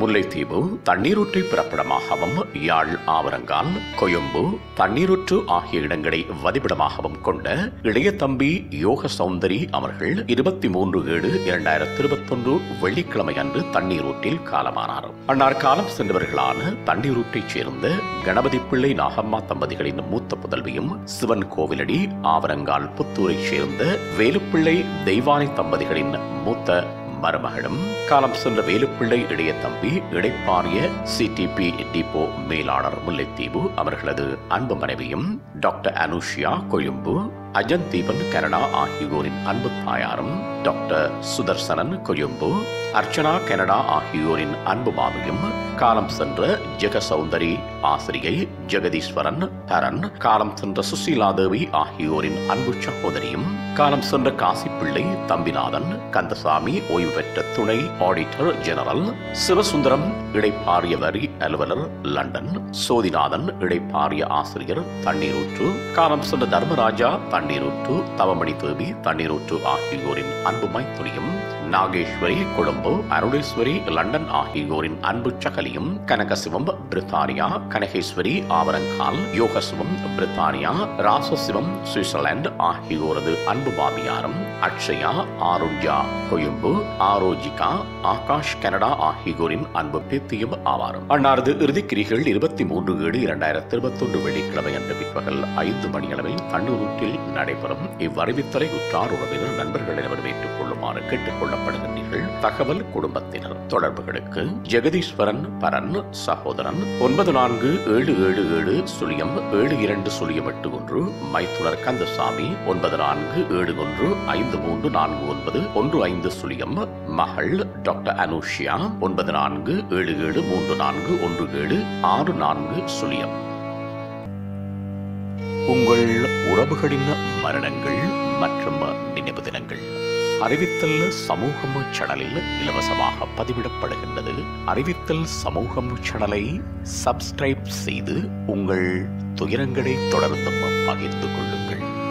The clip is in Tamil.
முல்லைத்தீவு தண்ணீரூற்றை பிறப்பிடமாகவும் யாழ் ஆவரங்கால் கொழும்பு தண்ணீரூற்று ஆகிய இடங்களை வதிப்பிடமாகவும் கொண்ட இளைய தம்பி யோக சௌந்தரி அவர்கள் 23/7/2021 வெள்ளிக்கிழமை அன்று தண்ணீரூற்றில் காலமானார். அன்னார் காலம் சென்றவர்களான தண்ணீரூற்றைச் சேர்ந்த கணபதி பிள்ளை நாகம்மா தம்பதிகளின் மூத்த புதல்வியும் சிவன் கோவிலடி ஆவரங்கால் புத்தூரைச் சேர்ந்த வேலுப்பிள்ளை தெய்வானை தம்பதிகளின் மூத்த மருமகளும் காலம் சென்ற வேலுப்பிள்ளை இளைய தம்பி இடைப்பாரிய சிடிபி டிப்போ மேலாளர் முல்லைத்தீவு அவர்களது அன்பு மனைவியும் டாக்டர் அனுஷியா கொழும்பு அஜன் தீபன் கனடா ஆகியோரின் அன்பு தாயாரும் டாக்டர் சுதர்சனன் கொழும்பு அர்ச்சனா கனடா ஆகியோரின் அன்பு மாமியும் காலம் சென்ற ஜெக சௌந்தரி ஆசிரியை ஜெகதீஸ்வரன் தரன் காலம் சென்ற சுசீலாதேவி ஆகியோரின் அன்பு சகோதரியும் காலம் சென்ற காசிப்பிள்ளை தம்பிநாதன் கந்தசாமி ஓய்வு பெற்ற துணை ஆடிட்டர் ஜெனரல் சிவசுந்தரம் இடைப்பாரிய வரி அலுவலர் லண்டன் சோதிநாதன் இடைப்பாரிய ஆசிரியர் தண்ணீரூற்று காலம் சென்ற தர்மராஜா தண்ணீரூற்று தவமணி தேவி தண்ணீரூற்று ஆகியோரின் அன்பு மைத்துனியும் நாகேஸ்வரி கொழும்பு அருளேஸ்வரி லண்டன் ஆகியோரின் அன்பு சகலியும் கனகசிவம் பிரித்தானியா கனகேஸ்வரி ஆவரங்கால் யோகசிவம் பிரித்தானியா ராசசிவம் சுவிட்சர்லாந்து ஆகியோரது அன்பு மாமியாரும் அக்ஷயா ஆருண்யா கொழும்பு ஆரோஜிகா ஆகாஷ் கனடா ஆகியோரின் அன்பு பேத்தியும் ஆவாரும். அன்னாரது இறுதிக்கிரிகள் 23/7/2021 வெள்ளிக்கிழமை அன்று பிற்பகல் 5 மணியளவில் தண்ணீரூற்றில் நடைபெறும். இவ்வறிவித்தலை உற்றார் உறவினர் நண்பர்களிடம் ஏற்றுக் கொள்ளுமாறு கேட்டுக் கொள்ளப்படுகின்றீர்கள். தகவல் குடும்பத்தினர் தொடர்புகளுக்கு ஜெகதீஸ்வரன் பரன் சகோதரன் 9477077281 மைத்துனர் கந்தசாமி 9471534915 மகள் டாக்டர் அனுஷியா 9477341764. உங்கள் உறவுகளின் மரணங்கள் மற்றும் நினைவு தினங்கள் அறிவித்தல் சமூகம் சேனலில் இலவசமாக பதிவிடப்படுகின்றது. அறிவித்தல் சமூகம் சேனலை சப்ஸ்கிரைப் செய்து உங்கள் துயரங்களை தொடர்ந்து பகிர்ந்து கொள்ளுங்கள்.